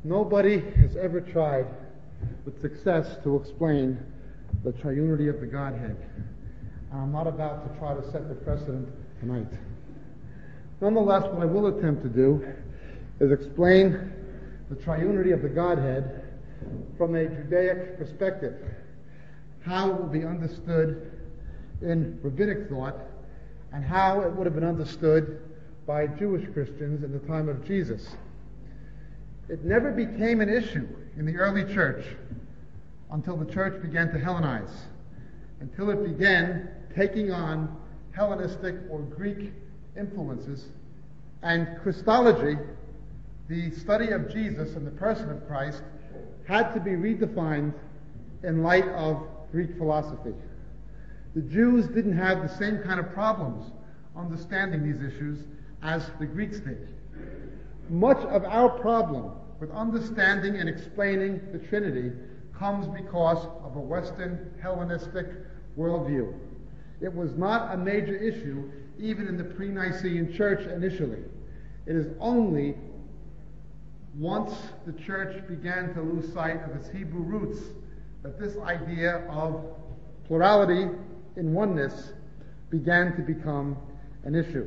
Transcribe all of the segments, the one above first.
Nobody has ever tried with success to explain the triunity of the Godhead. And I'm not about to try to set the precedent tonight. Nonetheless, what I will attempt to do is explain the triunity of the Godhead from a Judaic perspective, how it will be understood in rabbinic thought, and how it would have been understood by Jewish Christians in the time of Jesus. It never became an issue in the early church until the church began to Hellenize, until it began taking on Hellenistic or Greek influences, and Christology, the study of Jesus and the person of Christ, had to be redefined in light of Greek philosophy. The Jews didn't have the same kind of problems understanding these issues as the Greeks did. Much of our problem with understanding and explaining the Trinity comes because of a Western Hellenistic worldview. It was not a major issue even in the pre-Nicene church initially. It is only once the church began to lose sight of its Hebrew roots that this idea of plurality in oneness began to become an issue.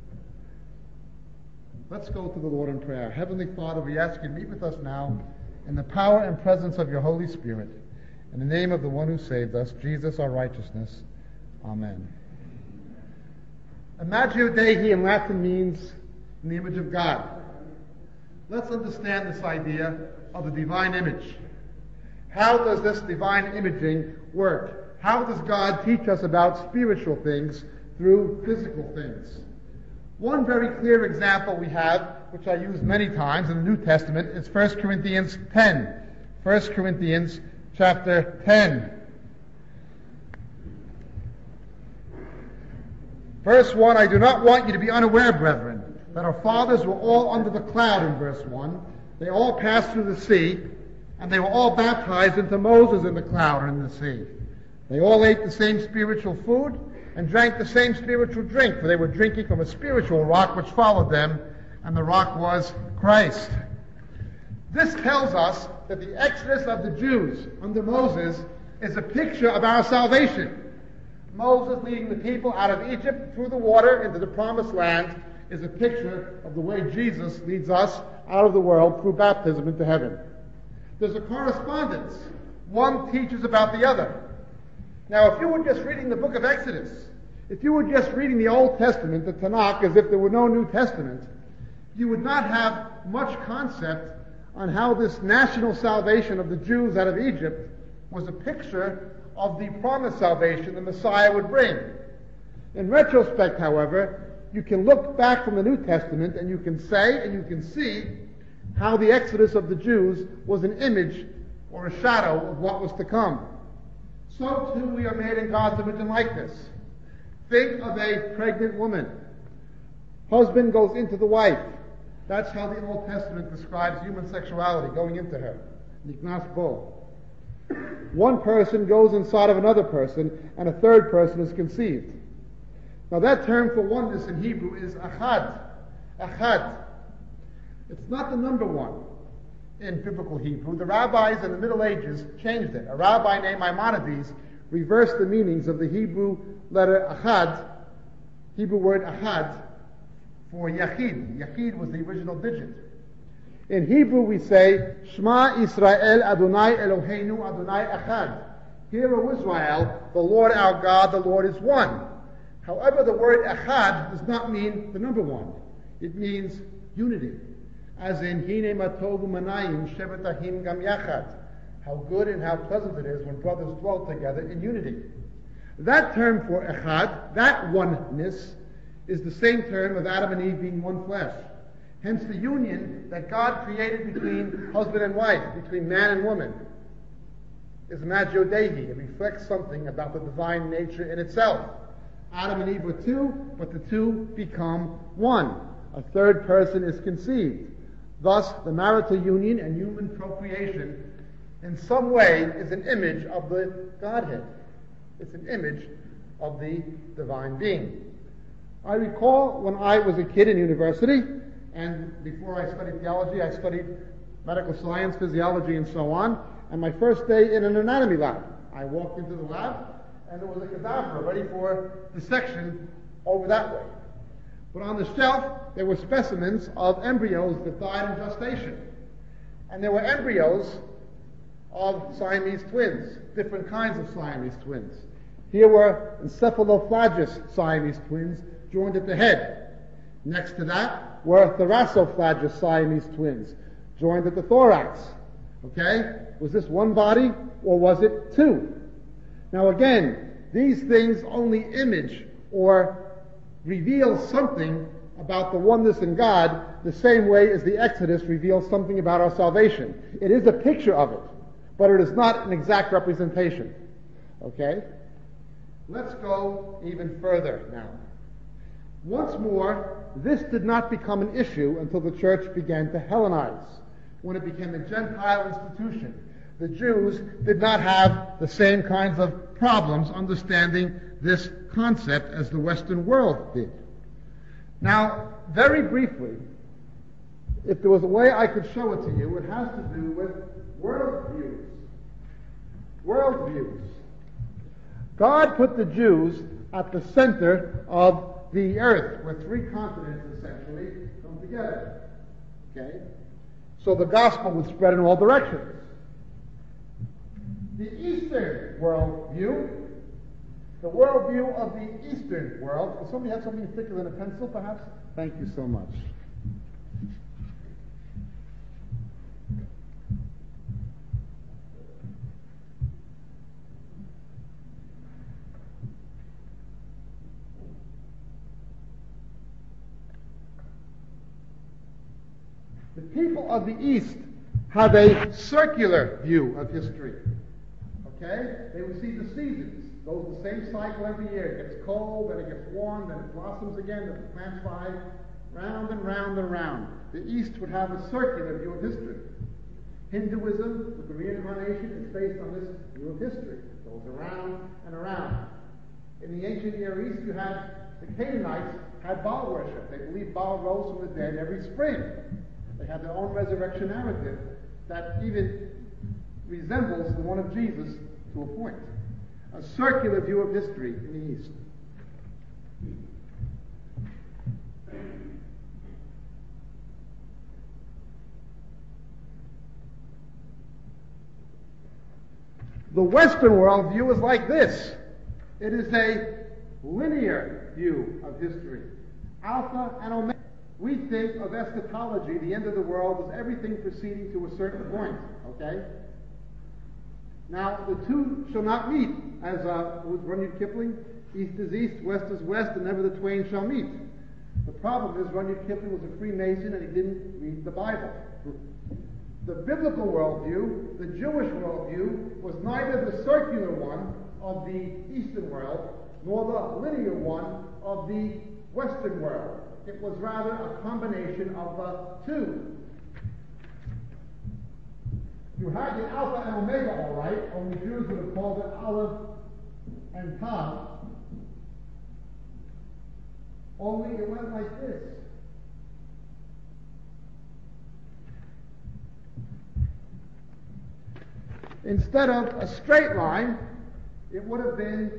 Let's go to the Lord in prayer. Heavenly Father, we ask you to meet with us now in the power and presence of your Holy Spirit. In the name of the one who saved us, Jesus our righteousness. Amen. Imago Dei in Latin means in the image of God. Let's understand this idea of the divine image. How does this divine imaging work? How does God teach us about spiritual things through physical things? One very clear example we have, which I use many times in the New Testament, is 1 Corinthians 10. 1 Corinthians chapter 10. Verse 1, I do not want you to be unaware, brethren, that our fathers were all under the cloud in verse 1. They all passed through the sea, and they were all baptized into Moses in the cloud and in the sea. They all ate the same spiritual food and drank the same spiritual drink, for they were drinking from a spiritual rock which followed them, and the rock was Christ. This tells us that the exodus of the Jews under Moses is a picture of our salvation. Moses leading the people out of Egypt through the water into the promised land is a picture of the way Jesus leads us out of the world through baptism into heaven. There's a correspondence. One teaches about the other. Now, if you were just reading the book of Exodus, if you were just reading the Old Testament, the Tanakh, as if there were no New Testament, you would not have much concept on how this national salvation of the Jews out of Egypt was a picture of the promised salvation the Messiah would bring. In retrospect, however, you can look back from the New Testament and you can say and you can see how the exodus of the Jews was an image or a shadow of what was to come. So too we are made in God's image and likeness. Think of a pregnant woman. Husband goes into the wife. That's how the Old Testament describes human sexuality, going into her. Niknas bo. One person goes inside of another person, and a third person is conceived. Now that term for oneness in Hebrew is achad. Achad. It's not the number one in biblical Hebrew. The rabbis in the Middle Ages changed it. A rabbi named Maimonides reversed the meanings of the Hebrew letter achad, Hebrew word achad, for yachid. Yachid was the original digit. In Hebrew we say, Shema Yisrael Adonai Eloheinu Adonai Echad. Hear, O Israel, the Lord our God, the Lord is one. However, the word Echad does not mean the number one. It means unity. As in, Hine Matovu Manayim Shevet Ahim Gam Yachad. How good and how pleasant it is when brothers dwell together in unity. That term for Echad, that oneness, is the same term of Adam and Eve being one flesh. Hence the union that God created between husband and wife, between man and woman, is Imago Dei. It reflects something about the divine nature in itself. Adam and Eve were two, but the two become one. A third person is conceived. Thus, the marital union and human procreation in some way is an image of the Godhead. It's an image of the divine being. I recall when I was a kid in university, and before I studied theology, I studied medical science, physiology, and so on, and my first day in an anatomy lab. I walked into the lab, and there was a cadaver ready for dissection over that way. But on the shelf, there were specimens of embryos that died in gestation. And there were embryos of Siamese twins, different kinds of Siamese twins. Here were encephalophagus Siamese twins joined at the head. Next to that were thoracophagus Siamese twins joined at the thorax. Okay? Was this one body or was it two? Now again, these things only image or reveal something about the oneness in God the same way as the Exodus reveals something about our salvation. It is a picture of it, but it is not an exact representation. Okay? Let's go even further now. Once more, this did not become an issue until the church began to Hellenize, when it became a Gentile institution. The Jews did not have the same kinds of problems understanding this concept as the Western world did. Now, very briefly, if there was a way I could show it to you, it has to do with worldviews. Worldviews. God put the Jews at the center of the earth, where three continents essentially come together. Okay? So the gospel would spread in all directions. The Eastern worldview, the worldview of the Eastern world. Does somebody have something thicker than a pencil, perhaps? Thank you so much. The people of the East have a circular view of history. Okay? They would see the seasons. Goes the same cycle every year. It gets cold, then it gets warm, then it blossoms again, then the plants fly round and round and round. The East would have a circular view of history. Hinduism, with the reincarnation, is based on this view of history. It goes around and around. In the ancient Near East, you had the Canaanites had Baal worship. They believed Baal rose from the dead every spring. They had their own resurrection narrative that even resembles the one of Jesus to a point. A circular view of history in the East. The Western worldview is like this. It is a linear view of history. Alpha and Omega. We think of eschatology, the end of the world, as everything proceeding to a certain point. Okay? Now, the two shall not meet, as with Rudyard Kipling, east is east, west is west, and never the twain shall meet. The problem is Rudyard Kipling was a Freemason and he didn't read the Bible. The biblical worldview, the Jewish worldview, was neither the circular one of the Eastern world, nor the linear one of the Western world. It was rather a combination of the two. You had the Alpha and Omega, all right, only Jews would have called it Aleph and Tav. Only it went like this. Instead of a straight line, it would have been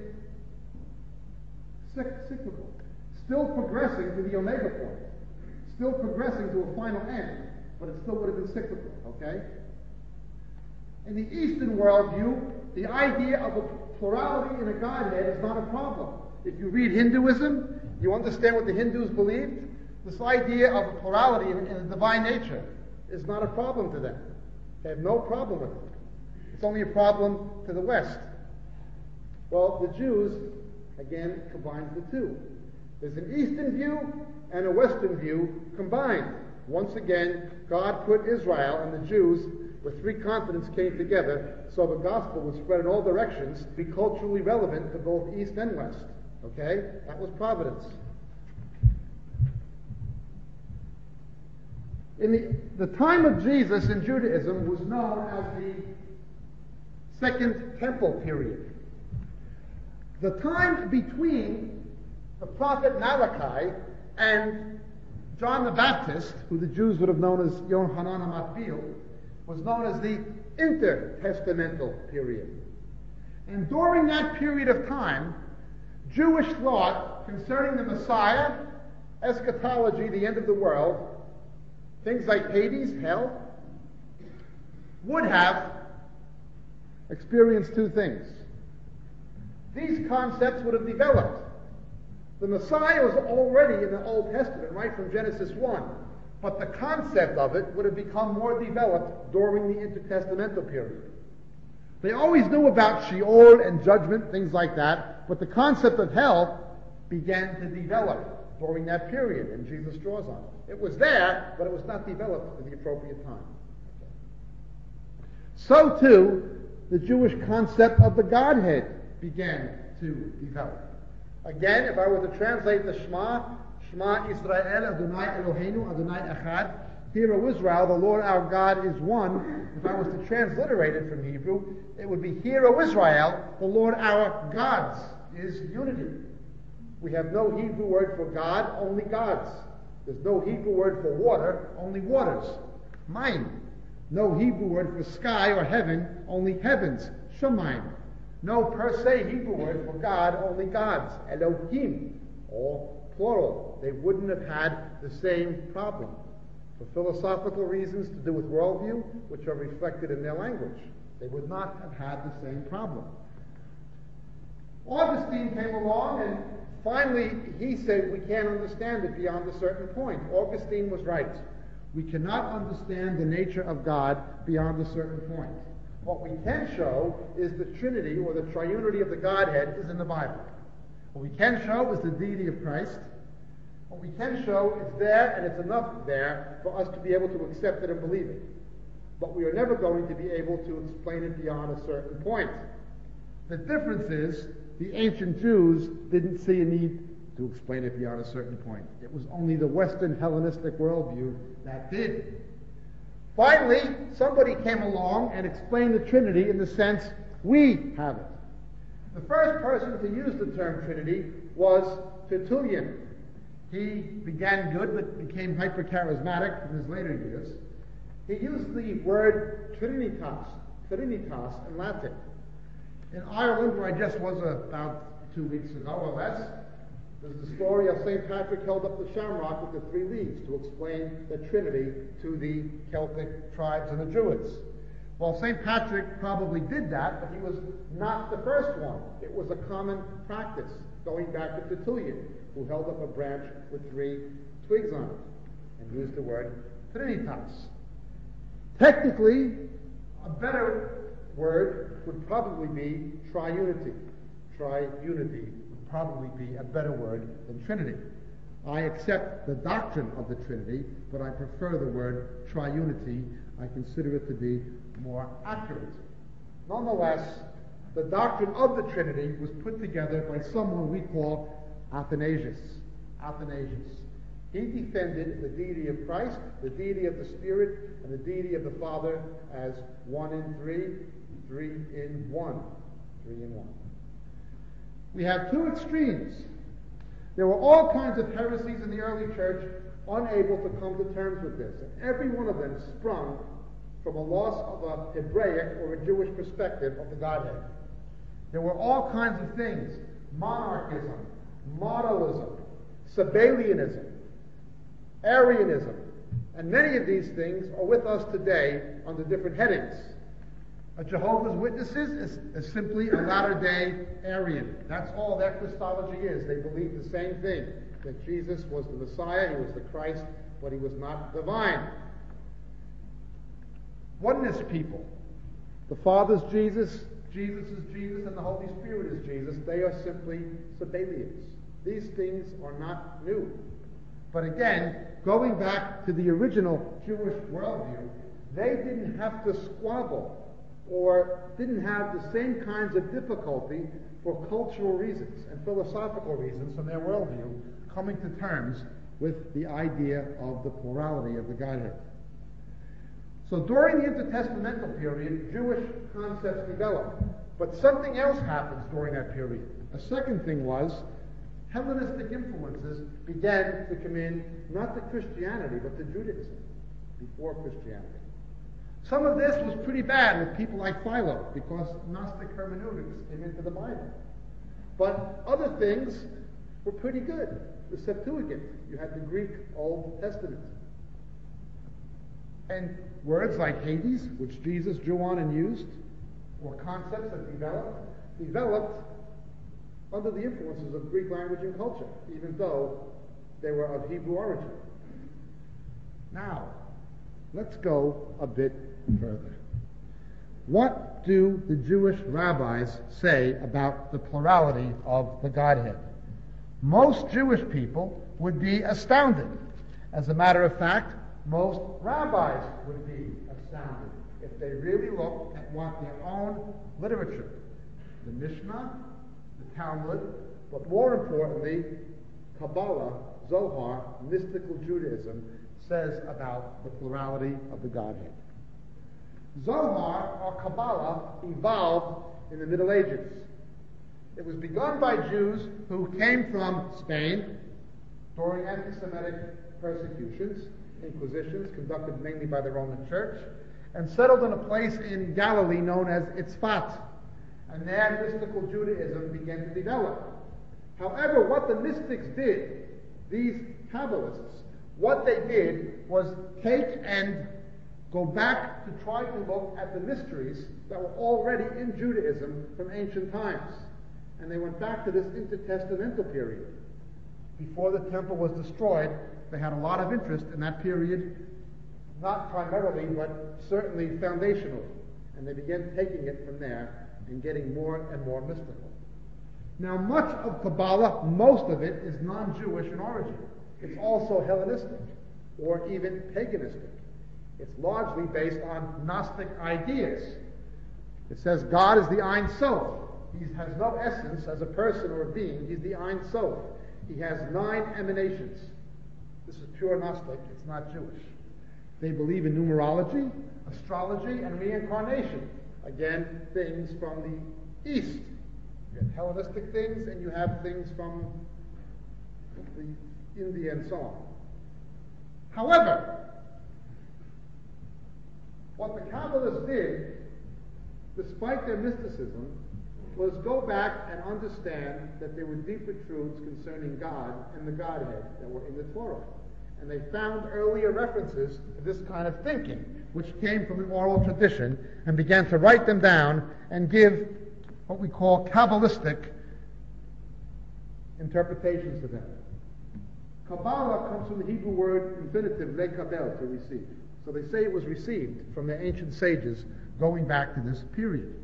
cyclical. Still progressing to the Omega point. Still progressing to a final end, but it still would have been cyclical, okay? In the Eastern worldview, the idea of a plurality in a Godhead is not a problem. If you read Hinduism, you understand what the Hindus believed. This idea of a plurality in the divine nature is not a problem to them. They have no problem with it. It's only a problem to the West. Well, the Jews, again, combines the two. There's an Eastern view and a Western view combined. Once again, God put Israel and the Jews, where three continents came together, so the gospel was spread in all directions, be culturally relevant to both East and West. Okay? That was providence. In the time of Jesus in Judaism was known as the Second Temple period. The time between the prophet Malachi and John the Baptist, who the Jews would have known as Yohanan HaMatbil, was known as the intertestamental period. And during that period of time, Jewish thought concerning the Messiah, eschatology, the end of the world, things like Hades, hell, would have experienced two things. These concepts would have developed. The Messiah was already in the Old Testament, right from Genesis 1. But the concept of it would have become more developed during the intertestamental period. They always knew about Sheol and judgment, things like that, but the concept of hell began to develop during that period, and Jesus draws on it. It was there, but it was not developed at the appropriate time. So too, the Jewish concept of the Godhead began to develop. Again, if I were to translate the Shema Israel, Adonai Eloheinu, Adonai Echad, Hear, O Israel, the Lord our God is one. If I was to transliterate it from Hebrew, it would be, Hear, O Israel, the Lord our God's is unity. We have no Hebrew word for God, only gods. There's no Hebrew word for water, only waters. Mayim. No Hebrew word for sky or heaven, only heavens. Shamayim. No per se Hebrew word for God, only gods. Elohim. All plural. They wouldn't have had the same problem. For philosophical reasons to do with worldview, which are reflected in their language. They would not have had the same problem. Augustine came along and finally he said we can't understand it beyond a certain point. Augustine was right. We cannot understand the nature of God beyond a certain point. What we can show is the Trinity or the triunity of the Godhead is in the Bible. What we can show is the deity of Christ. What we can show is there, and it's enough there for us to be able to accept it and believe it. But we are never going to be able to explain it beyond a certain point. The difference is the ancient Jews didn't see a need to explain it beyond a certain point. It was only the Western Hellenistic worldview that did. Finally, somebody came along and explained the Trinity in the sense we have it. The first person to use the term Trinity was Tertullian. He began good, but became hyper-charismatic in his later years. He used the word trinitas in Latin. In Ireland, where I just was about 2 weeks ago or less, there's the story of St. Patrick held up the shamrock with the 3 leaves to explain the Trinity to the Celtic tribes and the Druids. Well, St. Patrick probably did that, but he was not the first one. It was a common practice, going back to Tertullian, who held up a branch with 3 twigs on it and used the word trinitas. Technically, a better word would probably be triunity. Triunity would probably be a better word than Trinity. I accept the doctrine of the Trinity, but I prefer the word triunity. I consider it to be more accurate. Nonetheless, the doctrine of the Trinity was put together by someone we call Athanasius. He defended the deity of Christ, the deity of the Spirit, and the deity of the Father as 1 in 3, 3 in 1. 3 in 1. We have 2 extremes. There were all kinds of heresies in the early church unable to come to terms with this. And every one of them sprung from a loss of a Hebraic or a Jewish perspective of the Godhead. There were all kinds of things: monarchism, modalism, Sabellianism, Arianism, and many of these things are with us today under different headings. A Jehovah's Witnesses is simply a latter-day Arian. That's all their Christology is. They believe the same thing, that Jesus was the Messiah, he was the Christ, but he was not divine. Oneness people. The Father's Jesus, Jesus is Jesus, and the Holy Spirit is Jesus. They are simply Sabellians. These things are not new. But again, going back to the original Jewish worldview, they didn't have to squabble or didn't have the same kinds of difficulty for cultural reasons and philosophical reasons from their worldview coming to terms with the idea of the plurality of the Godhead. So during the intertestamental period, Jewish concepts developed. But something else happens during that period. A second thing was Hellenistic influences began to come in, not to Christianity, but to Judaism before Christianity. Some of this was pretty bad with people like Philo, because Gnostic hermeneutics came into the Bible. But other things were pretty good. The Septuagint, you had the Greek Old Testament. And words like Hades, which Jesus drew on and used, or concepts that developed under the influences of Greek language and culture, even though they were of Hebrew origin. Now, let's go a bit further. What do the Jewish rabbis say about the plurality of the Godhead? Most Jewish people would be astounded. As a matter of fact, most rabbis would be astounded if they really looked at what their own literature, the Mishnah, the Talmud, but more importantly, Kaballa, Zohar, mystical Judaism, says about the plurality of the Godhead. Zohar, or Kabbalah, evolved in the Middle Ages. It was begun by Jews who came from Spain during anti-Semitic persecutions, inquisitions conducted mainly by the Roman Church, and settled in a place in Galilee known as Itzfat. And there mystical Judaism began to develop. However, what the mystics did, these Kabbalists, what they did was take and go back to try to look at the mysteries that were already in Judaism from ancient times. And they went back to this intertestamental period. Before the temple was destroyed, they had a lot of interest in that period, not primarily, but certainly foundationally. And they began taking it from there and getting more and more mystical. Now, much of Kabbalah, most of it, is non-Jewish in origin. It's also Hellenistic, or even paganistic. It's largely based on Gnostic ideas. It says God is the Ein Sof. He has no essence as a person or a being. He's the Ein Sof. He has 9 emanations. This is pure Gnostic. It's not Jewish. They believe in numerology, astrology, and reincarnation. Again, things from the East. You have Hellenistic things, and you have things from the India and so on. However, what the Kabbalists did, despite their mysticism, was go back and understand that there were deeper truths concerning God and the Godhead that were in the Torah. And they found earlier references to this kind of thinking, which came from the oral tradition, and began to write them down and give what we call Kabbalistic interpretations to them. Kabbalah comes from the Hebrew word infinitive, lekabel, to receive. So they say it was received from the ancient sages going back to this period.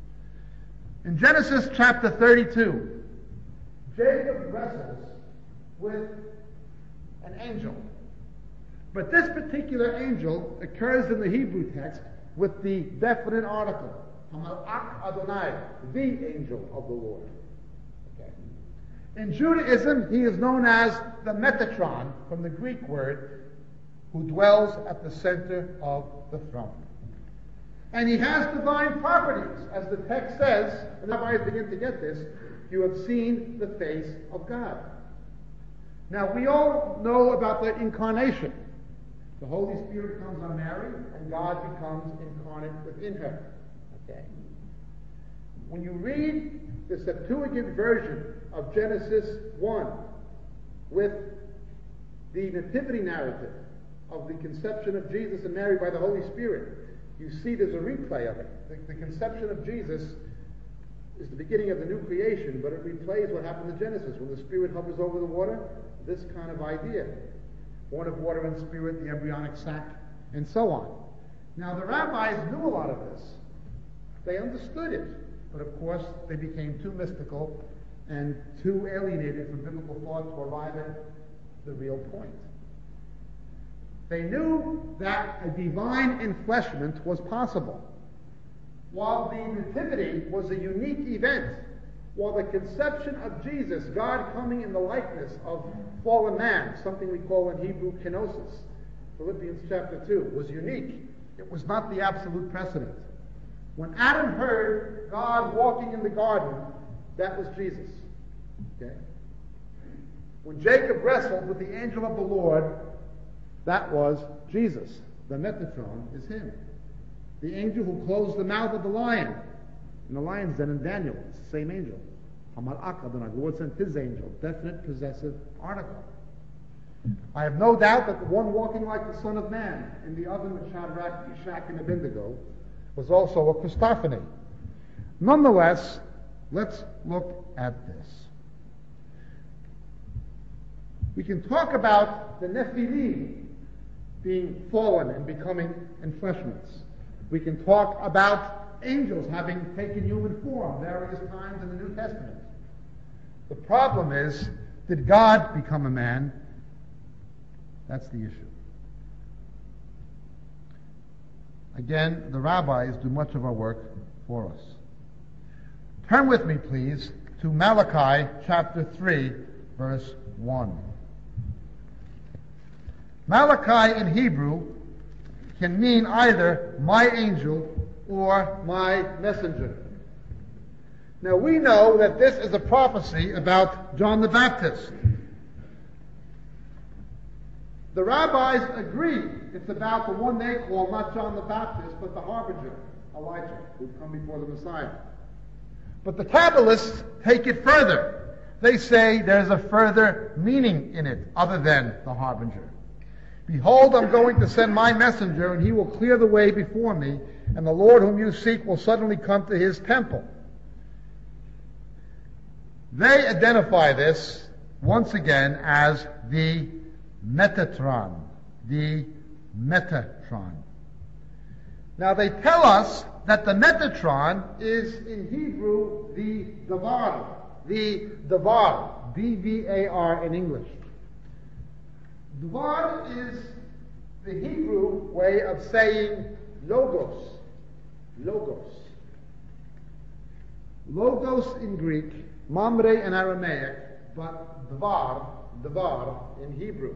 In Genesis chapter 32, Jacob wrestles with an angel. But this particular angel occurs in the Hebrew text with the definite article, Hamalach Adonai, the angel of the Lord. Okay. In Judaism, he is known as the Metatron, from the Greek word, who dwells at the center of the throne. And he has divine properties, as the text says, and the rabbis begin to get this, you have seen the face of God. Now, we all know about the incarnation. The Holy Spirit comes on Mary, and God becomes incarnate within her. Okay. When you read the Septuagint version of Genesis 1 with the nativity narrative of the conception of Jesus and Mary by the Holy Spirit, you see there's a replay of it. The conception of Jesus is the beginning of the new creation, but it replays what happened in Genesis. When the Spirit hovers over the water, this kind of idea. Born of water and spirit, the embryonic sac, and so on. Now, the rabbis knew a lot of this. They understood it. But of course, they became too mystical and too alienated from biblical thought to arrive at the real point. They knew that a divine enfleshment was possible. While the nativity was a unique event, while the conception of Jesus, God coming in the likeness of fallen man, something we call in Hebrew kenosis, Philippians chapter 2, was unique, it was not the absolute precedent. When Adam heard God walking in the garden, that was Jesus. Okay? When Jacob wrestled with the angel of the Lord, that was Jesus. The Metatron is him. The angel who closed the mouth of the lion in the lion's den in Daniel. It's the same angel. The Lord sent his angel, definite possessive article. I have no doubt that the one walking like the Son of Man in the oven with Shadrach, Meshach, and Abednego was also a Christophany. Nonetheless, let's look at this. We can talk about the Nephilim being fallen and becoming enfleshments. We can talk about angels having taken human form various times in the New Testament. The problem is, did God become a man? That's the issue. Again, the rabbis do much of our work for us. Turn with me, please, to Malachi chapter 3, verse 1. Malachi in Hebrew can mean either my angel or my messenger. Now we know that this is a prophecy about John the Baptist. The rabbis agree it's about the one they call not John the Baptist, but the harbinger, Elijah, who would come before the Messiah. But the Kabbalists take it further. They say there's a further meaning in it other than the harbinger. Behold, I'm going to send my messenger, and he will clear the way before me, and the Lord whom you seek will suddenly come to his temple. They identify this, once again, as the Metatron. The Metatron. Now, they tell us that the Metatron is, in Hebrew, the Davar. The Davar. D-V-A-R in English. Davar is the Hebrew way of saying logos. Logos. Logos in Greek, mamre in Aramaic, but Davar in Hebrew.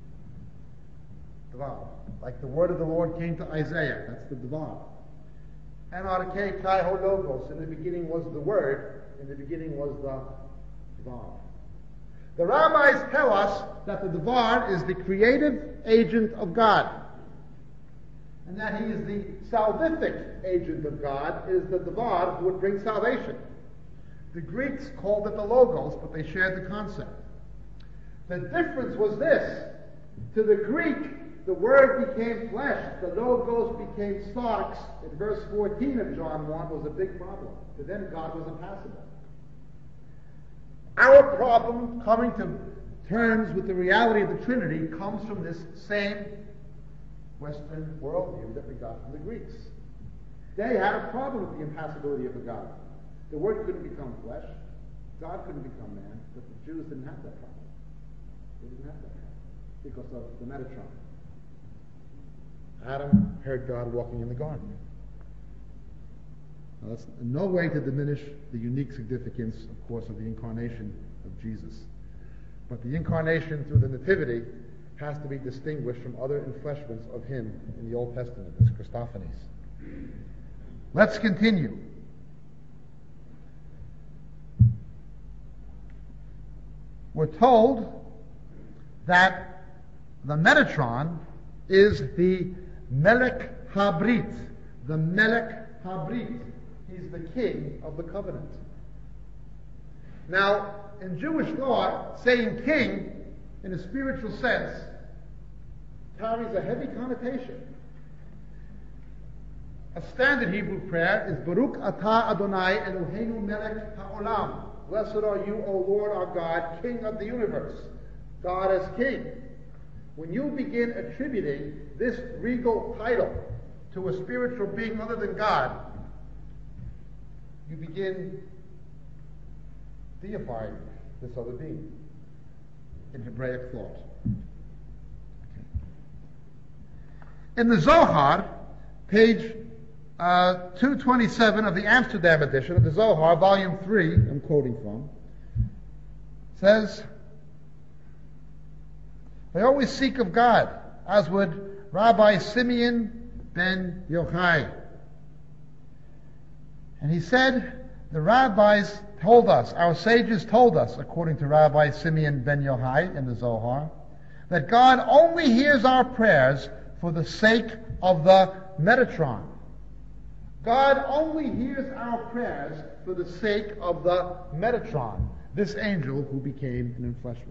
Davar. Like the word of the Lord came to Isaiah. That's the Davar. Anarche kai ho logos. In the beginning was the word. In the beginning was the Davar. The rabbis tell us that the Davar is the creative agent of God. And that he is the salvific agent of God, is the Davar who would bring salvation. The Greeks called it the Logos, but they shared the concept. The difference was this. To the Greek, the Word became flesh. The Logos became sarx. In verse 14 of John 1 was a big problem. To them, God was impassible. Our problem, coming to terms with the reality of the Trinity, comes from this same Western worldview that we got from the Greeks. They had a problem with the impassibility of the God. The Word couldn't become flesh. God couldn't become man. But the Jews didn't have that problem. They didn't have that problem because of the Metatron. Adam heard God walking in the garden. Now, that's in no way to diminish the unique significance, of course, of the incarnation of Jesus. But the incarnation through the Nativity has to be distinguished from other enfleshments of him in the Old Testament, as Christophanies. Let's continue. We're told that the Metatron is the Melech Habrit. The Melech Habrit. He's the king of the covenant. Now, in Jewish thought, saying king in a spiritual sense carries a heavy connotation. A standard Hebrew prayer is Baruch atah Adonai Eloheinu melech ha'olam. Blessed are you, O Lord our God, King of the universe. God as King. When you begin attributing this regal title to a spiritual being other than God, you begin deifying this other being in Hebraic thought. Okay. In the Zohar, page 227 of the Amsterdam edition of the Zohar, volume 3, I'm quoting from, says, they always seek of God, as would Rabbi Simeon ben Yochai. And he said, the rabbis told us, our sages told us, according to Rabbi Simeon ben Yochai in the Zohar, that God only hears our prayers for the sake of the Metatron. God only hears our prayers for the sake of the Metatron, this angel who became an enfleshment.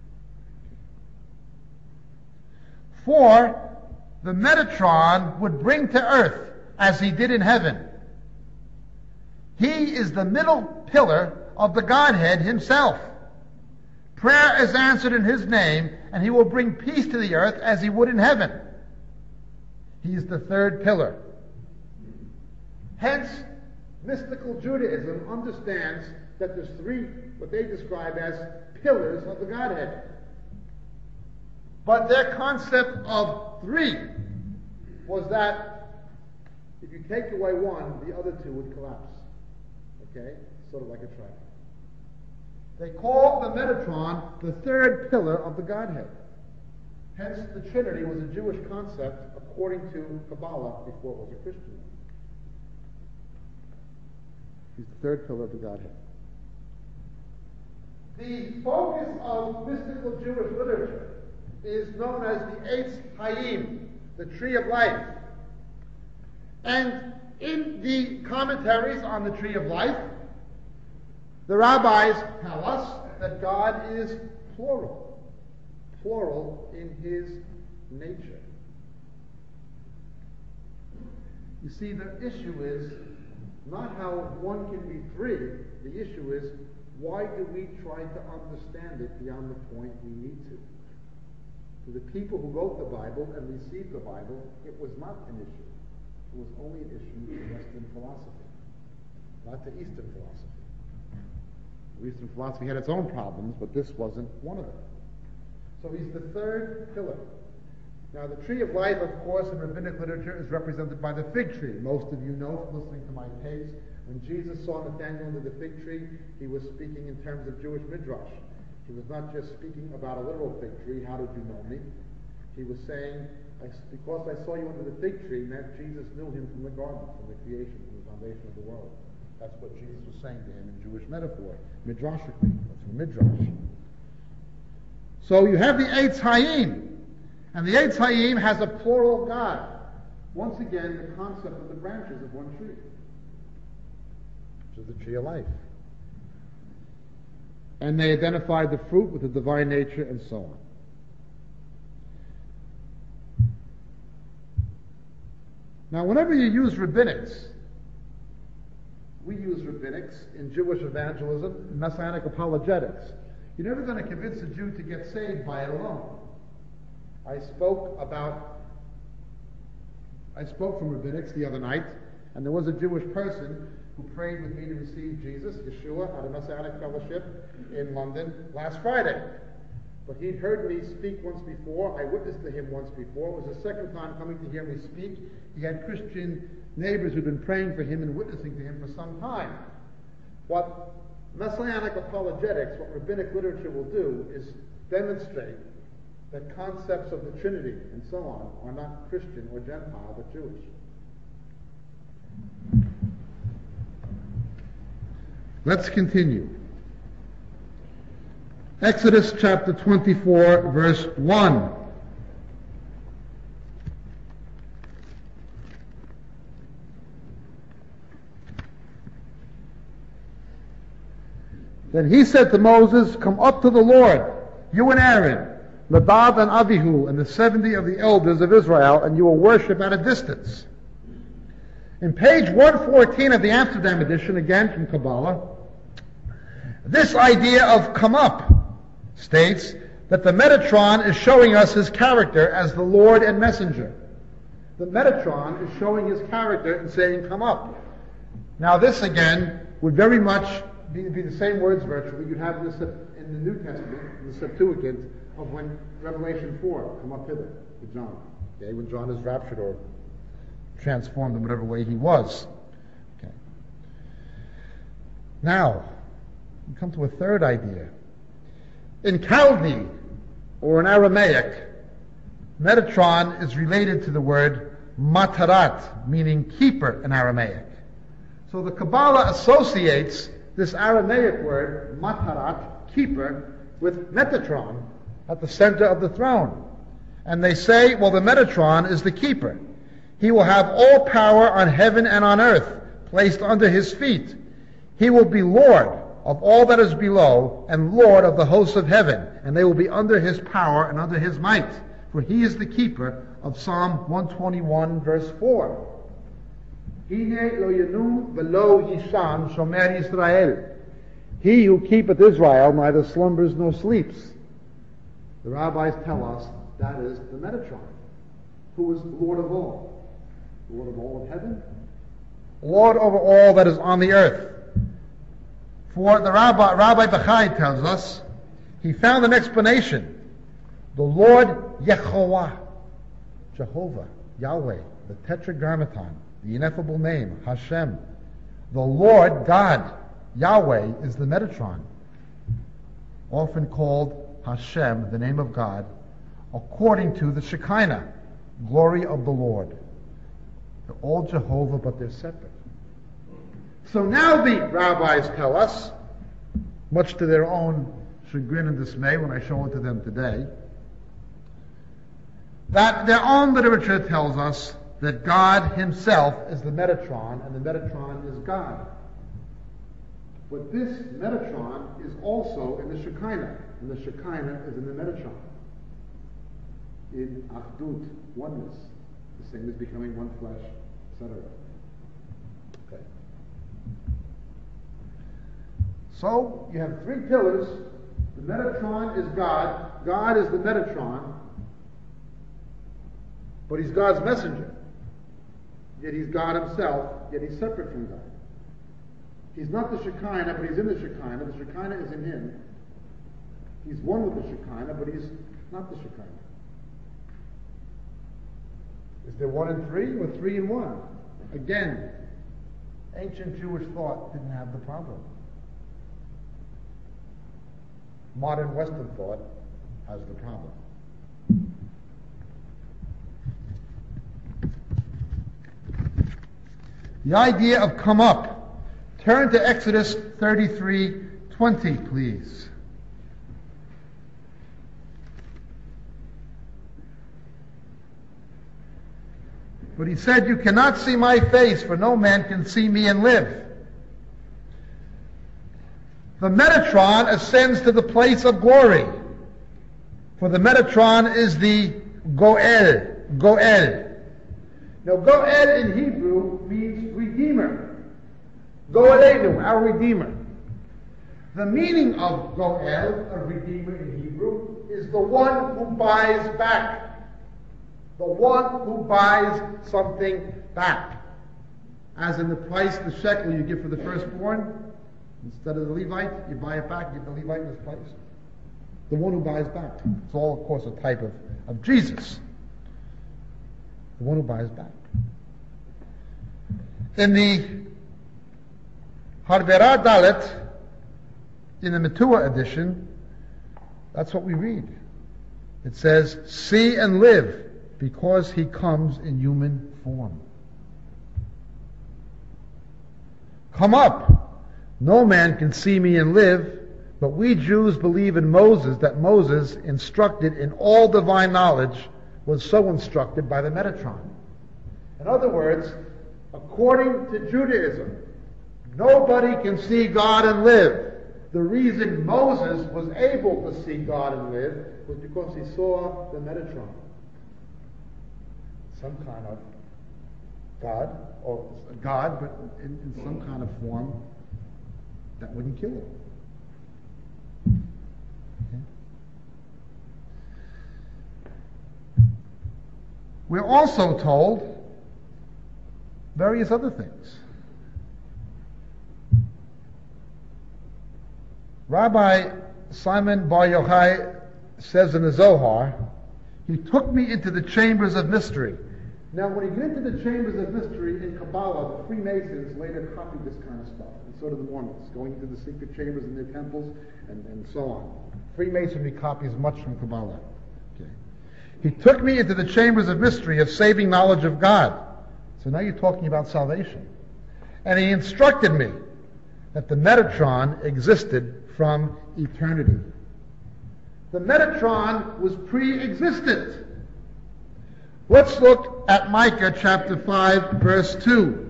For the Metatron would bring to earth as he did in heaven. He is the middle pillar of the Godhead himself. Prayer is answered in his name, and he will bring peace to the earth as he would in heaven. He is the third pillar. Hence, mystical Judaism understands that there's three, what they describe as pillars of the Godhead. But their concept of three was that if you take away one, the other two would collapse. Okay? Sort of like a triangle. They call the Metatron the third pillar of the Godhead. Hence, the Trinity was a Jewish concept according to Kaballa before it was a Christian one. He's the third pillar of the Godhead. The focus of mystical Jewish literature is known as the Eitz Hayim, the Tree of Life. And in the commentaries on the Tree of Life, the rabbis tell us that God is plural in his nature. You see, the issue is not how one can be three. The issue is, why do we try to understand it beyond the point we need to? To the people who wrote the Bible and received the Bible, it was not an issue. It was only an issue to Western philosophy, not to Eastern philosophy. Eastern philosophy had its own problems, but this wasn't one of them. So he's the third pillar. Now, the Tree of Life, of course, in rabbinic literature is represented by the fig tree. Most of you know from listening to my tapes, when Jesus saw Nathanael under the fig tree, he was speaking in terms of Jewish midrash. He was not just speaking about a literal fig tree, how did you know me? He was saying, because I saw you under the fig tree, that Jesus knew him from the garden, from the creation, from the foundation of the world. That's what Jesus was saying to him in Jewish metaphor, midrashically. That's from midrash. So you have the Eitz Hayim, and the Eitz Hayim has a plural God. Once again, the concept of the branches of one tree, which is the tree of life. And they identified the fruit with the divine nature and so on. Now, whenever you use rabbinics, we use rabbinics in Jewish evangelism, messianic apologetics. You're never going to convince a Jew to get saved by it alone. I spoke from rabbinics the other night, and there was a Jewish person who prayed with me to receive Jesus, Yeshua, at a Messianic fellowship in London last Friday. But he'd heard me speak once before. I witnessed to him once before. It was the second time coming to hear me speak. He had Christian neighbors who'd been praying for him and witnessing to him for some time. What Messianic apologetics, what rabbinic literature will do, is demonstrate that concepts of the Trinity and so on are not Christian or Gentile, but Jewish. Let's continue. Exodus chapter 24, verse 1. Then he said to Moses, "Come up to the Lord, you and Aaron, Nadab and Abihu, and the 70 of the elders of Israel, and you will worship at a distance." In page 114 of the Amsterdam edition, again from Kabbalah, this idea of "come up" states that the Metatron is showing us his character as the Lord and messenger. The Metatron is showing his character and saying, "come up." Now this again would very much be the same words virtually you'd have in the New Testament, in the Septuagint, of when Revelation 4, "come up hither," to John. Okay, when John is raptured or transformed in whatever way he was. Okay. Now, we come to a third idea. In Chaldee, or in Aramaic, Metatron is related to the word matarat, meaning keeper in Aramaic. So the Kabbalah associates this Aramaic word, matarat, keeper, with Metatron at the center of the throne. And they say, well, the Metatron is the keeper. He will have all power on heaven and on earth, placed under his feet. He will be Lord of all that is below, and Lord of the hosts of heaven, and they will be under his power and under his might. For he is the keeper of Psalm 121, verse 4. Hine lo yenu velo yisham shomer Yisrael. He who keepeth Israel neither slumbers nor sleeps. The rabbis tell us that is the Metatron, who is Lord of all. Lord of all of heaven, Lord over all that is on the earth. For the Rabbi Bachai tells us, he found an explanation. The Lord Yehovah, Jehovah, Yahweh, the Tetragrammaton, the ineffable name, Hashem. The Lord God, Yahweh, is the Metatron, often called Hashem, the name of God, according to the Shekinah, glory of the Lord. They're all Jehovah, but they're separate. So now the rabbis tell us, much to their own chagrin and dismay when I show it to them today, that their own literature tells us that God himself is the Metatron, and the Metatron is God. But this Metatron is also in the Shekinah, and the Shekinah is in the Metatron. In Achdut, oneness, the same as becoming one flesh, etc. Okay. So, you have three pillars. The Metatron is God. God is the Metatron. But he's God's messenger. Yet he's God himself, yet he's separate from God. He's not the Shekinah, but he's in the Shekinah. The Shekinah is in him. He's one with the Shekinah, but he's not the Shekinah. Is there one in three or three in one? Again, ancient Jewish thought didn't have the problem. Modern Western thought has the problem. The idea of come up. Turn to Exodus 33:20, please. But he said, you cannot see my face, for no man can see me and live. The Metatron ascends to the place of glory. For the Metatron is the Goel. Goel. Now, Goel in Hebrew means redeemer. Goelenu, our redeemer. The meaning of Goel, a redeemer in Hebrew, is the one who buys back. The one who buys something back. As in the price, the shekel you give for the firstborn, instead of the Levite, you buy it back, give the Levite in his place. The one who buys back. It's all, of course, a type of Jesus. The one who buys back. In the Harbera Dalet, in the Metua edition, that's what we read. It says, see and live, because he comes in human form. Come up. No man can see me and live, but we Jews believe in Moses, that Moses, instructed in all divine knowledge, was so instructed by the Metatron. In other words, according to Judaism, nobody can see God and live. The reason Moses was able to see God and live was because he saw the Metatron. Some kind of God, or God, but in some kind of form that wouldn't kill him. Okay. We're also told various other things. Rabbi Simon Bar Yochai says in the Zohar, he took me into the chambers of mystery. Now, when you get into the chambers of mystery in Kaballa, the Freemasons later copied this kind of stuff, and so do the Mormons, going into the secret chambers in their temples, and so on. Freemasonry copies much from Kabbalah. Okay. He took me into the chambers of mystery of saving knowledge of God. So now you're talking about salvation. And he instructed me that the Metatron existed from eternity. The Metatron was pre-existent. Let's look at Micah chapter 5, verse 2.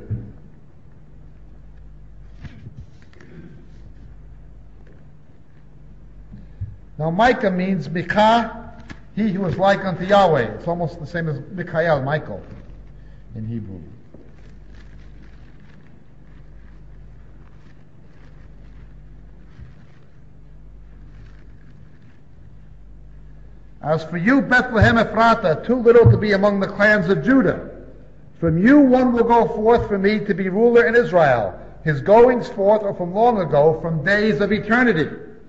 Now Micah means Micah, he who is like unto Yahweh. It's almost the same as Michael, Michael, in Hebrew. As for you, Bethlehem Ephratah, too little to be among the clans of Judah. From you one will go forth for me to be ruler in Israel. His goings forth are from long ago, from days of eternity.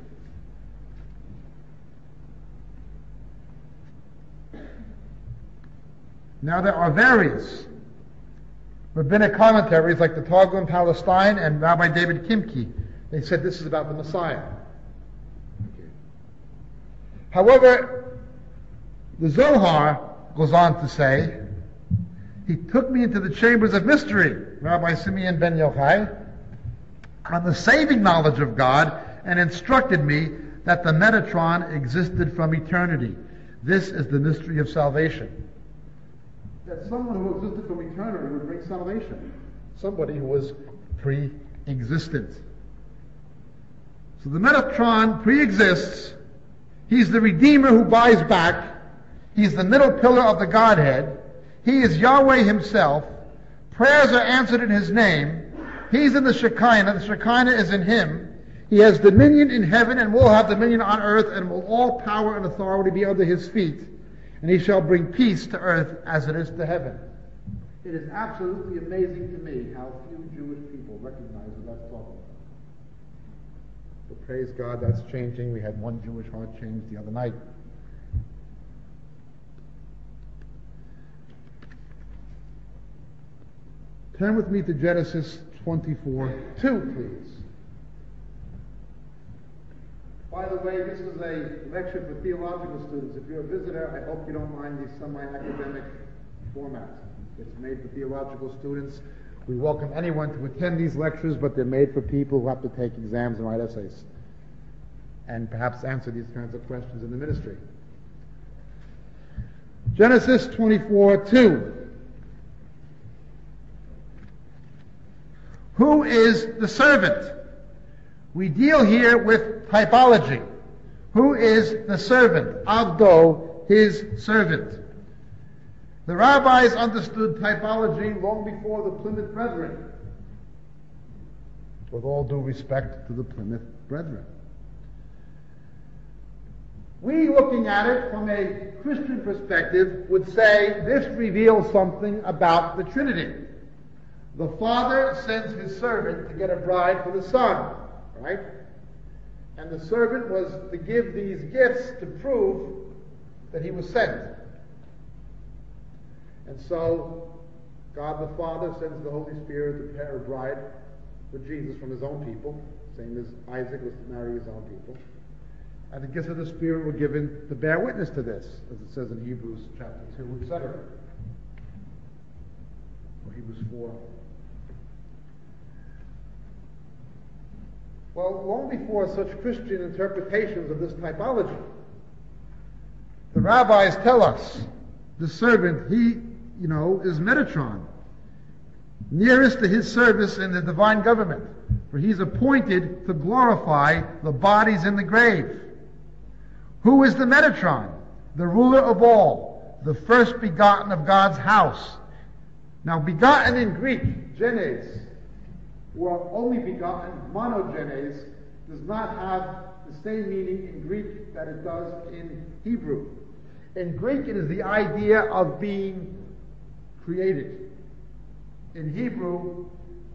Now there are various rabbinic commentaries like the Targum Palestine and Rabbi David Kimke. They said this is about the Messiah. Okay. However, the Zohar goes on to say, he took me into the chambers of mystery, Rabbi Simeon ben Yochai, on the saving knowledge of God, and instructed me that the Metatron existed from eternity. This is the mystery of salvation. That someone who existed from eternity would bring salvation. Somebody who was pre-existent. So the Metatron pre-exists. He's the Redeemer who buys back. He's the middle pillar of the Godhead. He is Yahweh himself. Prayers are answered in his name. He's in the Shekinah. The Shekinah is in him. He has dominion in heaven and will have dominion on earth, and will all power and authority be under his feet. And he shall bring peace to earth as it is to heaven. It is absolutely amazing to me how few Jewish people recognize what that's talking about. But praise God, that's changing. We had one Jewish heart changed the other night. Turn with me to Genesis 24:2, please. By the way, this is a lecture for theological students. If you're a visitor, I hope you don't mind these semi-academic formats. It's made for theological students. We welcome anyone to attend these lectures, but they're made for people who have to take exams and write essays, and perhaps answer these kinds of questions in the ministry. Genesis 24:2. Who is the servant? We deal here with typology. Who is the servant? Avdo, his servant. The rabbis understood typology long before the Plymouth Brethren, with all due respect to the Plymouth Brethren. We, looking at it from a Christian perspective, would say this reveals something about the Trinity. The Father sends his servant to get a bride for the Son, right? And the servant was to give these gifts to prove that he was sent. And so, God the Father sends the Holy Spirit to prepare a bride for Jesus from his own people, same as Isaac was to marry his own people. And the gifts of the Spirit were given to bear witness to this, as it says in Hebrews chapter 2, etc. Or Hebrews 4. Well, long before such Christian interpretations of this typology, the rabbis tell us the servant, he, is Metatron, nearest to his service in the divine government, for he's appointed to glorify the bodies in the grave. Who is the Metatron? The ruler of all, the first begotten of God's house. Now, begotten in Greek, genes, or only begotten, monogenes, does not have the same meaning in Greek that it does in Hebrew. In Greek, it is the idea of being created. In Hebrew,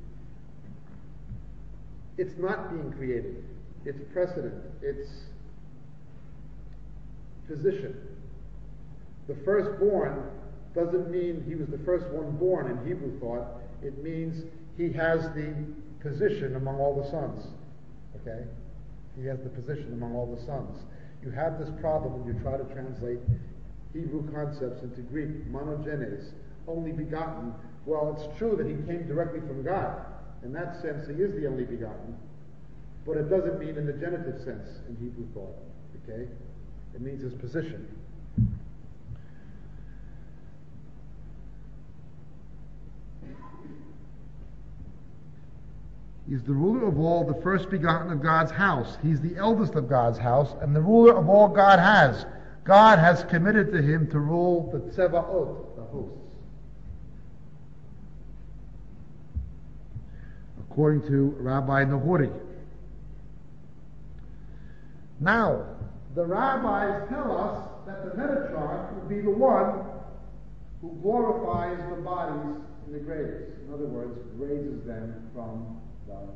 it's not being created. It's precedent. It's position. The firstborn doesn't mean he was the first one born in Hebrew thought. It means he has the position among all the sons. Okay? He has the position among all the sons. You have this problem when you try to translate Hebrew concepts into Greek, monogenes, only begotten. Well, it's true that he came directly from God. In that sense, he is the only begotten. But it doesn't mean in the genitive sense in Hebrew thought. Okay? It means his position. He's the ruler of all, the first begotten of God's house. He's the eldest of God's house, and the ruler of all God has. God has committed to him to rule the Tzevaot, the hosts. According to Rabbi Nahori. Now, the rabbis tell us that the Metatron will be the one who glorifies the bodies in the graves. In other words, raises them from the grave.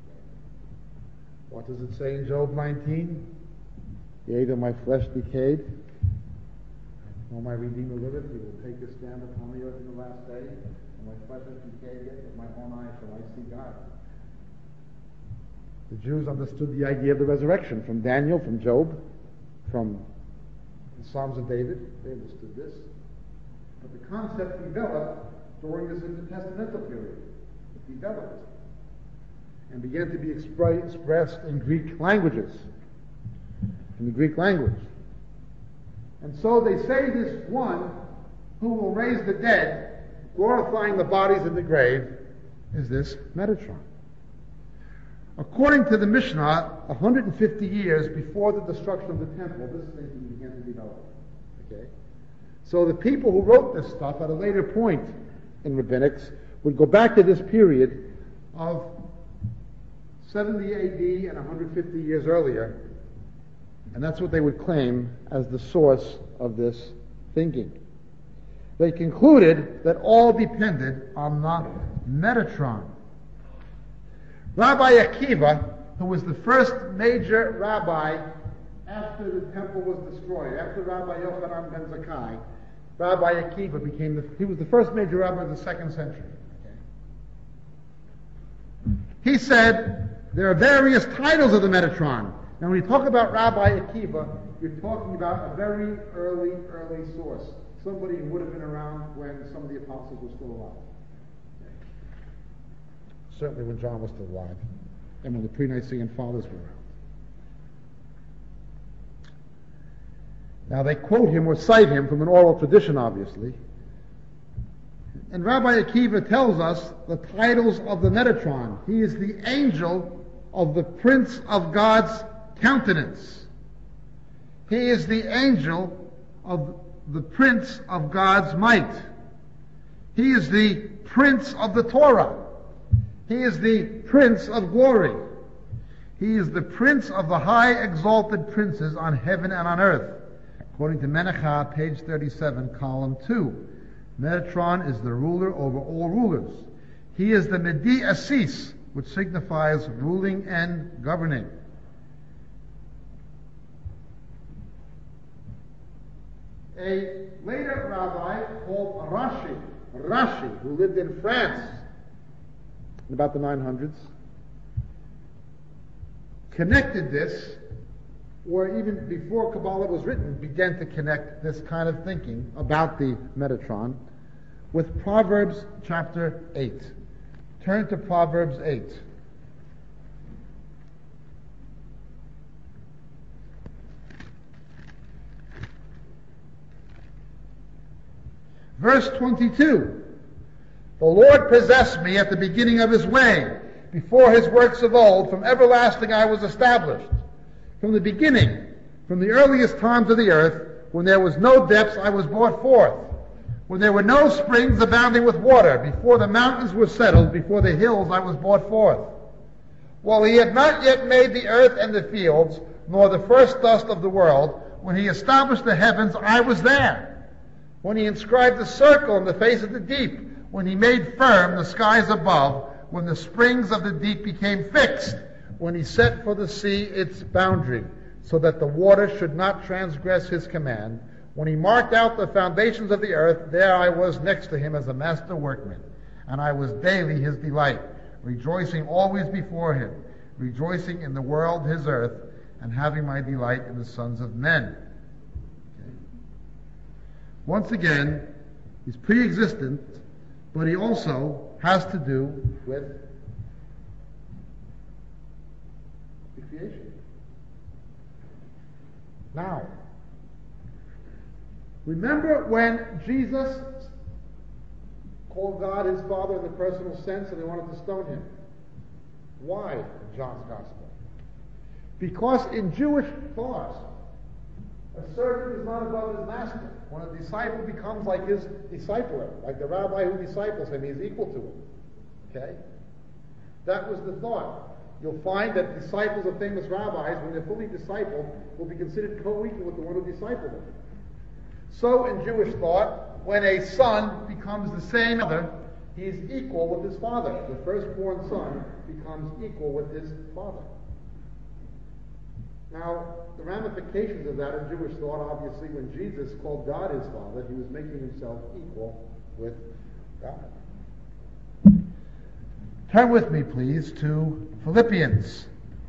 What does it say in Job 19? Yea, though my flesh decayed, though my Redeemer liveth, he will take his stand upon the earth in the last day, and my flesh has decayed, yet with my own eyes shall I see God. The Jews understood the idea of the resurrection from Daniel, from Job, from the Psalms of David. They understood this. But the concept developed during this intertestamental period. It developed and began to be expressed in Greek languages, in the Greek language. And so they say this one who will raise the dead, glorifying the bodies in the grave, is this Metatron. According to the Mishnah, 150 years before the destruction of the temple, this thinking began to develop. Okay? So the people who wrote this stuff at a later point in rabbinics would go back to this period of 70 AD and 150 years earlier, and that's what they would claim as the source of this thinking. They concluded that all depended on the Metatron. Rabbi Akiva, who was the first major rabbi after the temple was destroyed, after Rabbi Yochanan ben Zakkai, Rabbi Akiva he was the first major rabbi of the 2nd century. He said there are various titles of the Metatron. Now when you talk about Rabbi Akiva, you're talking about a very early source. Somebody who would have been around when some of the apostles were still alive. Certainly when John was still alive, and when the pre-Nicene fathers were around. Now they quote him or cite him from an oral tradition, obviously. And Rabbi Akiva tells us the titles of the Metatron. He is the angel of the Prince of God's countenance. He is the angel of the Prince of God's might. He is the Prince of the Torah. He is the Prince of glory. He is the Prince of the high exalted princes on heaven and on earth. According to Menachah, page 37, column 2. Metatron is the ruler over all rulers. He is the Medi Assis, which signifies ruling and governing. A later rabbi called Rashi, who lived in France in about the 900s, connected this, or even before Kabbalah was written, began to connect this kind of thinking about the Metatron with Proverbs chapter 8. Turn to Proverbs 8. Verse 22. The Lord possessed me at the beginning of his way, before his works of old, from everlasting I was established. From the beginning, from the earliest times of the earth, when there was no depths, I was brought forth. When there were no springs abounding with water, before the mountains were settled, before the hills I was brought forth. While he had not yet made the earth and the fields, nor the first dust of the world, when he established the heavens, I was there. When he inscribed the circle in the face of the deep, when he made firm the skies above, when the springs of the deep became fixed, when he set for the sea its boundary, so that the water should not transgress his command, when he marked out the foundations of the earth, there I was next to him as a master workman, and I was daily his delight, rejoicing always before him, rejoicing in the world his earth, and having my delight in the sons of men. Okay. Once again, he's pre-existent, but he also has to do with the creation. Now, remember when Jesus called God his Father in the personal sense and they wanted to stone him? Why in John's Gospel? Because in Jewish thought, a servant is not above his master. When a disciple becomes like his discipler, like the rabbi who disciples him, he's equal to him. Okay? That was the thought. You'll find that disciples of famous rabbis, when they're fully discipled, will be considered co-equal with the one who discipled them. So in Jewish thought, when a son becomes the same other, he is equal with his father. The firstborn son becomes equal with his father. Now, the ramifications of that in Jewish thought, obviously, when Jesus called God his Father, he was making himself equal with God. Turn with me, please, to Philippians.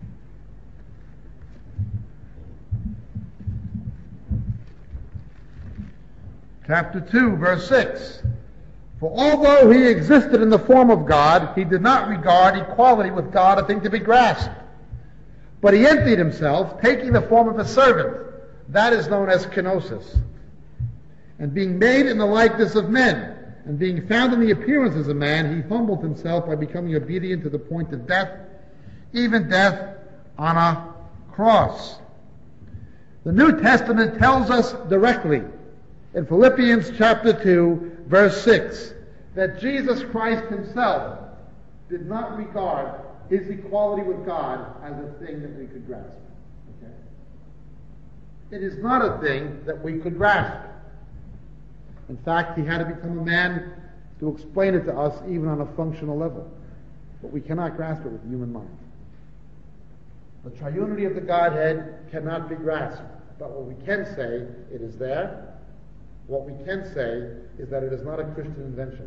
Chapter 2, verse 6. For although he existed in the form of God, he did not regard equality with God a thing to be grasped. But he emptied himself, taking the form of a servant. That is known as kenosis. And being made in the likeness of men, and being found in the appearance as a man, he humbled himself by becoming obedient to the point of death, even death on a cross. The New Testament tells us directly in Philippians chapter 2, verse 6, that Jesus Christ himself did not regard his equality with God as a thing that we could grasp. Okay? It is not a thing that we could grasp. In fact, he had to become a man to explain it to us even on a functional level. But we cannot grasp it with the human mind. The triunity of the Godhead cannot be grasped. But what we can say, it is there. What we can say is that it is not a Christian invention.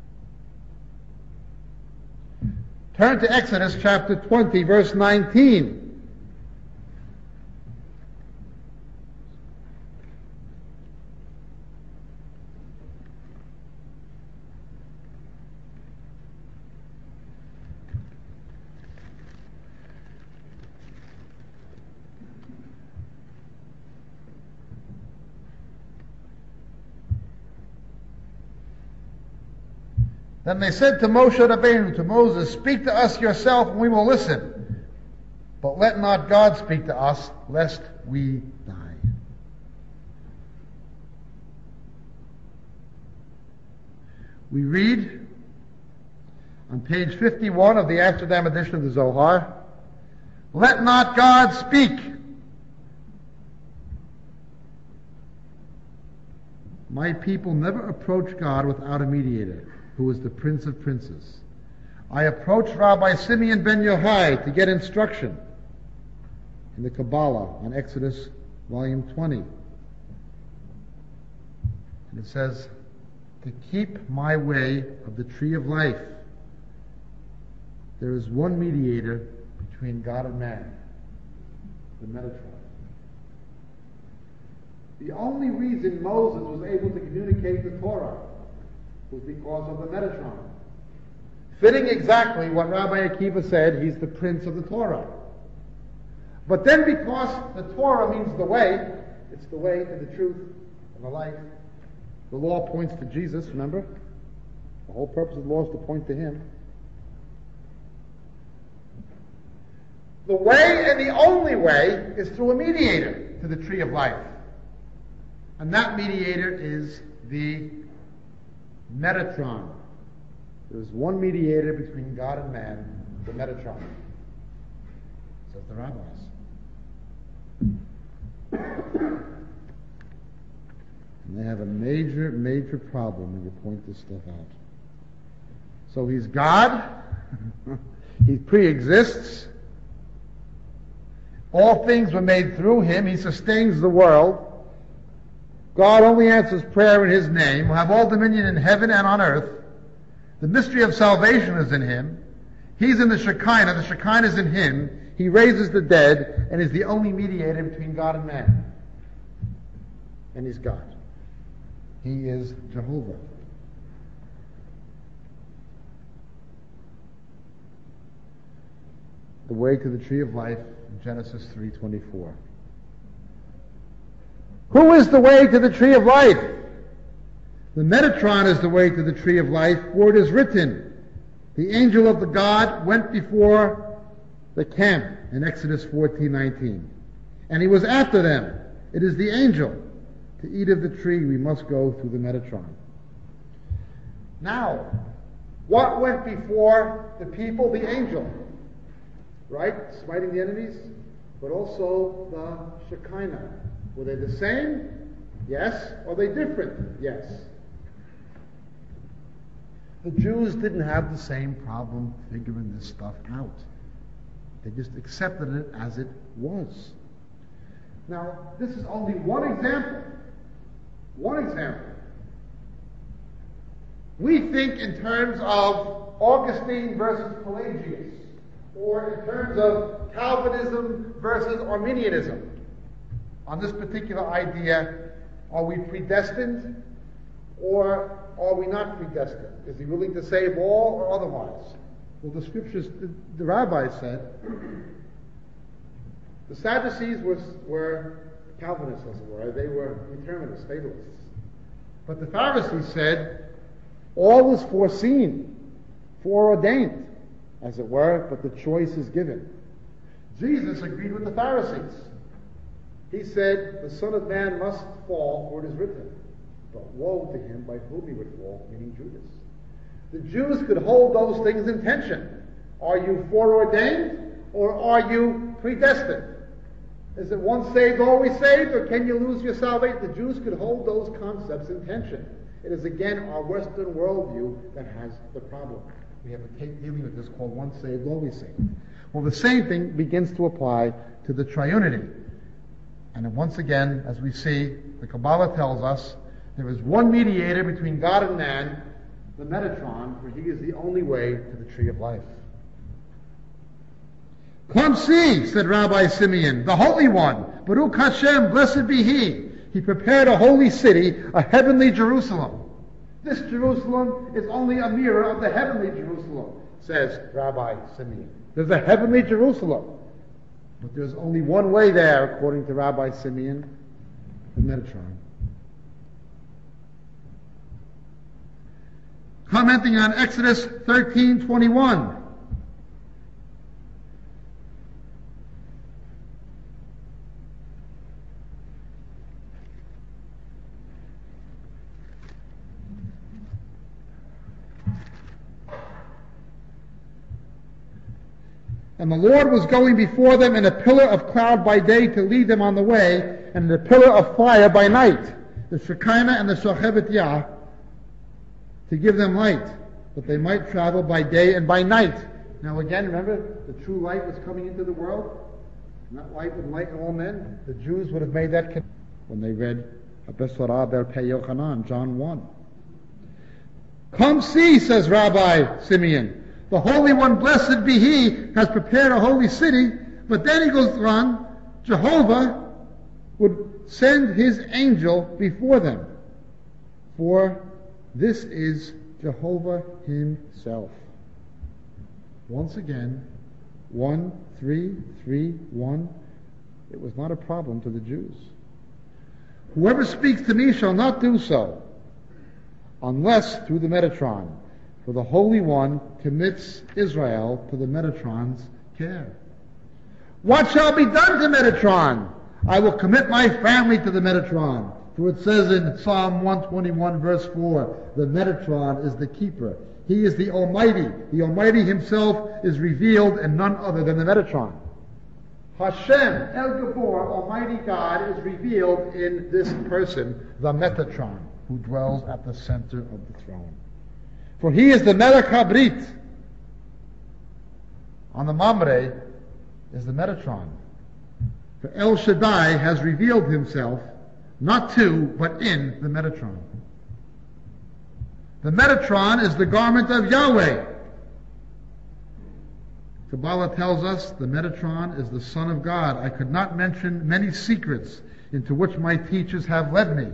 Turn to Exodus chapter 20, verse 19. Then they said to Moshe Rabbeinu, to Moses, speak to us yourself and we will listen. But let not God speak to us, lest we die. We read on page 51 of the Amsterdam edition of the Zohar, let not God speak. My people never approach God without a mediator, who is the Prince of Princes. I approached Rabbi Simeon ben Yochai to get instruction in the Kaballa on Exodus volume 20. And it says, to keep my way of the tree of life, there is one mediator between God and man, the Metatron. The only reason Moses was able to communicate the Torah was because of the Metatron. Fitting exactly what Rabbi Akiva said, he's the prince of the Torah. But then because the Torah means the way, it's the way to the truth and the life. The law points to Jesus, remember? The whole purpose of the law is to point to him. The way and the only way is through a mediator to the tree of life. And that mediator is the Metatron. There's one mediator between God and man, the Metatron, says the rabbis. And they have a major, major problem when you point this stuff out. So he's God, he pre-exists, all things were made through him, he sustains the world. God only answers prayer in his name, will have all dominion in heaven and on earth. The mystery of salvation is in him. He's in the Shekinah, the Shekinah is in him. He raises the dead and is the only mediator between God and man. And he's God. He is Jehovah. The way to the tree of life, Genesis 3:24. Who is the way to the tree of life? The Metatron is the way to the tree of life, for it is written, the angel of the God went before the camp in Exodus 14:19. And he was after them. It is the angel. To eat of the tree, we must go through the Metatron. Now, what went before the people? The angel. Right? Smiting the enemies. But also the Shekinah. Were they the same? Yes. Are they different? Yes. The Jews didn't have the same problem figuring this stuff out. They just accepted it as it was. Now, this is only one example. One example. We think in terms of Augustine versus Pelagius, or in terms of Calvinism versus Arminianism. On this particular idea, are we predestined or are we not predestined? Is he willing to save all or otherwise? Well, the scriptures, the rabbis said, the Sadducees were Calvinists, as it were. They were determinists, fatalists. But the Pharisees said, all is foreseen, foreordained, as it were, but the choice is given. Jesus agreed with the Pharisees. He said, the Son of Man must fall, for it is written. But woe to him by whom he would fall, meaning Judas. The Jews could hold those things in tension. Are you foreordained, or are you predestined? Is it once saved, always saved, or can you lose your salvation? The Jews could hold those concepts in tension. It is again our Western worldview that has the problem. We have a dealing with this called once saved, always saved. Well, the same thing begins to apply to the triunity. And once again, as we see, the Kabbalah tells us there is one mediator between God and man, the Metatron, for he is the only way to the tree of life. Come see, said Rabbi Simeon, the Holy One, Baruch Hashem, blessed be He. He prepared a holy city, a heavenly Jerusalem. This Jerusalem is only a mirror of the heavenly Jerusalem, says Rabbi Simeon. There's a heavenly Jerusalem. But there's only one way there, according to Rabbi Simeon, the Metatron. Commenting on Exodus 13:21. And the Lord was going before them in a pillar of cloud by day to lead them on the way, and in a pillar of fire by night, the Shekinah and the Shochevet Yah, to give them light, that they might travel by day and by night. Now again, remember, the true light was coming into the world. Not light would enlighten all men. The Jews would have made that connection when they read Besorah Ber Pei Yochanan, John 1. Come see, says Rabbi Simeon. The Holy One, blessed be He, has prepared a holy city. But then he goes on, Jehovah would send His angel before them. For this is Jehovah Himself. Once again, 1, 3, 3, 1. It was not a problem to the Jews. Whoever speaks to me shall not do so, unless through the Metatron. For the Holy One commits Israel to the Metatron's care. What shall be done to Metatron? I will commit my family to the Metatron. For it says in Psalm 121 verse 4, the Metatron is the keeper. He is the Almighty. The Almighty Himself is revealed in none other than the Metatron. Hashem, El Gabor, Almighty God, is revealed in this person, the Metatron, who dwells at the center of the throne. For He is the Melech HaBrit. On the Mamre is the Metatron. For El Shaddai has revealed Himself, not to, but in the Metatron. The Metatron is the garment of Yahweh. Kabbalah tells us the Metatron is the Son of God. I could not mention many secrets into which my teachers have led me.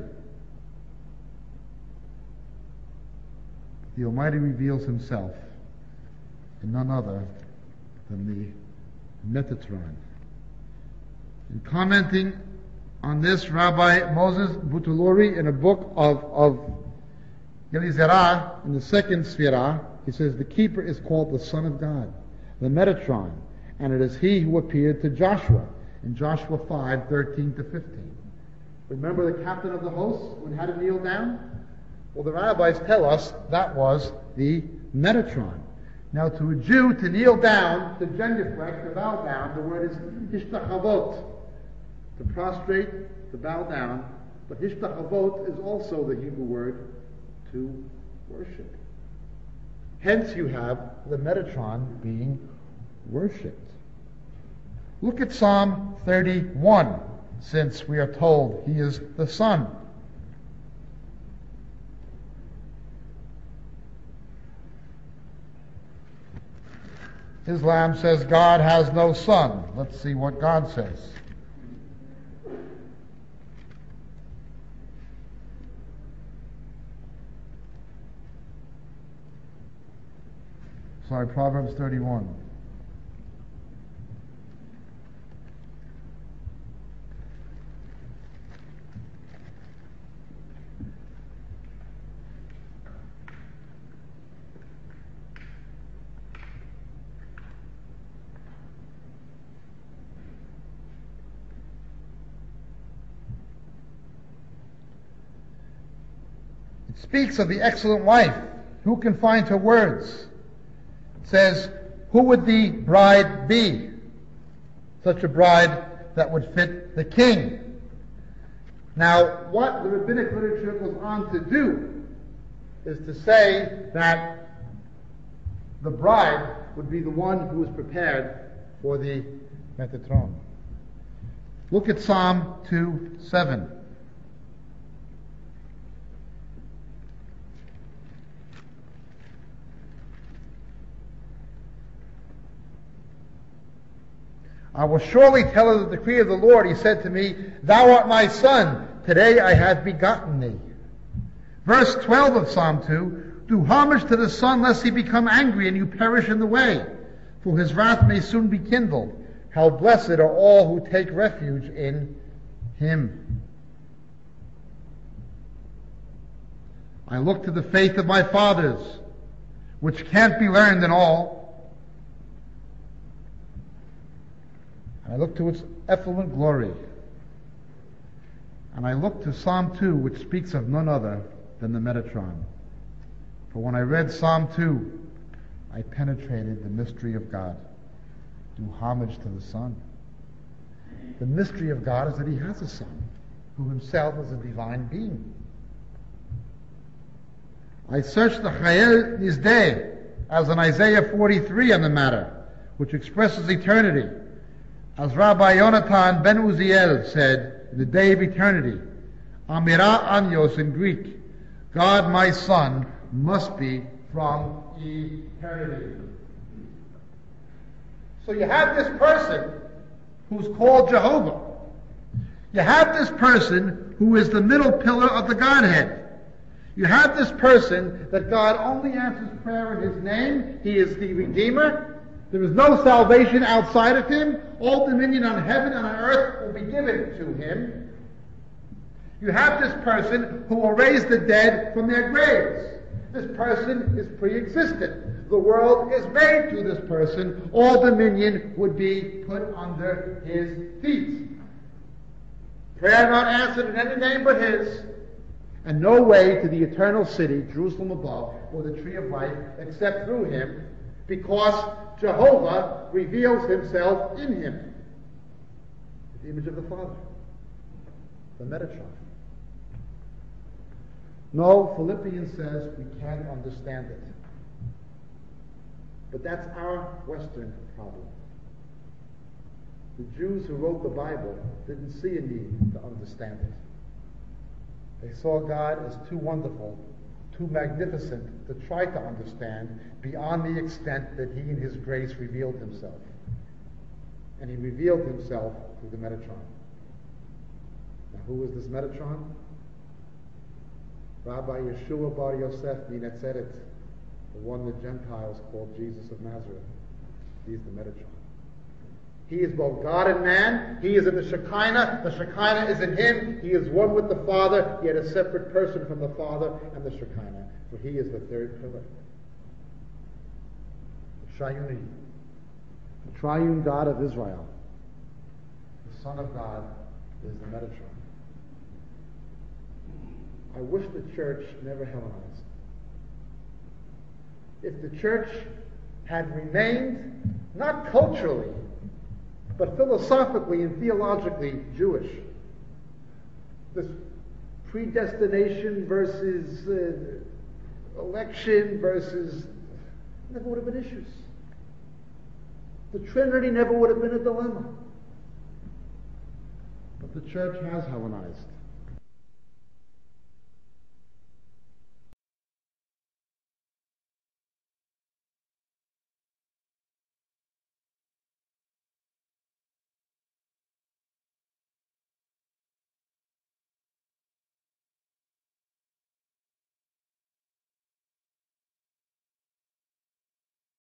The Almighty reveals Himself in none other than the Metatron. In commenting on this, Rabbi Moses Butuluri, in a book of Elizerah, in the second Sphirah, he says the keeper is called the Son of God, the Metatron, and it is he who appeared to Joshua in Joshua 5:13-15. Remember the captain of the host when he had to kneel down? Well, the rabbis tell us that was the Metatron. Now, to a Jew, to kneel down, to genuflect, to bow down, the word is hishtachavot, to prostrate, to bow down. But hishtachavot is also the Hebrew word to worship. Hence, you have the Metatron being worshipped. Look at Psalm 31, since we are told he is the Son. Islam says God has no son. Let's see what God says. Sorry, Proverbs 31. It speaks of the excellent wife. Who can find her words? It says, who would the bride be? Such a bride that would fit the king. Now, what the rabbinic literature goes on to do is to say that the bride would be the one who is prepared for the Metatron. Look at Psalm 2:7. I will surely tell her the decree of the Lord. He said to me, thou art my son. Today I have begotten thee. Verse 12 of Psalm 2, do homage to the Son, lest he become angry and you perish in the way, for his wrath may soon be kindled. How blessed are all who take refuge in him. I look to the faith of my fathers, which can't be learned in all. I look to its effluent glory. And I look to Psalm 2, which speaks of none other than the Metatron. For when I read Psalm 2, I penetrated the mystery of God. Do homage to the Son. The mystery of God is that he has a Son, who himself is a divine being. I searched the Chayel Nizdeh, as in Isaiah 43 on the matter, which expresses eternity. As Rabbi Yonatan ben Uziel said, in the day of eternity, Amira Anios in Greek, God my Son must be from eternity. So you have this person who's called Jehovah. You have this person who is the middle pillar of the Godhead. You have this person that God only answers prayer in his name. He is the Redeemer. There is no salvation outside of him. All dominion on heaven and on earth will be given to him. You have this person who will raise the dead from their graves. This person is pre-existent. The world is made through this person. All dominion would be put under his feet. Prayer not answered in any name but his. And no way to the eternal city, Jerusalem above, or the tree of life, except through him, because Jehovah reveals himself in him. The image of the Father. The Metatron. No, Philippians says we can't understand it. But that's our Western problem. The Jews who wrote the Bible didn't see a need to understand it. They saw God as too wonderful, too magnificent to try to understand beyond the extent that he in his grace revealed himself. And he revealed himself through the Metatron. Now who is this Metatron? Rabbi Yeshua Bar Yosef Minatzeret, the one the Gentiles called Jesus of Nazareth. He is the Metatron. He is both God and man. He is in the Shekinah. The Shekinah is in him. He is one with the Father, yet a separate person from the Father and the Shekinah. For he is the third pillar. Shayuni. The triune God of Israel, the Son of God, is the Metatron. I wish the church never Hellenized. If the church had remained, not culturally, but philosophically and theologically Jewish, this predestination versus election versus, never would have been issues. The Trinity never would have been a dilemma. But the church has Hellenized.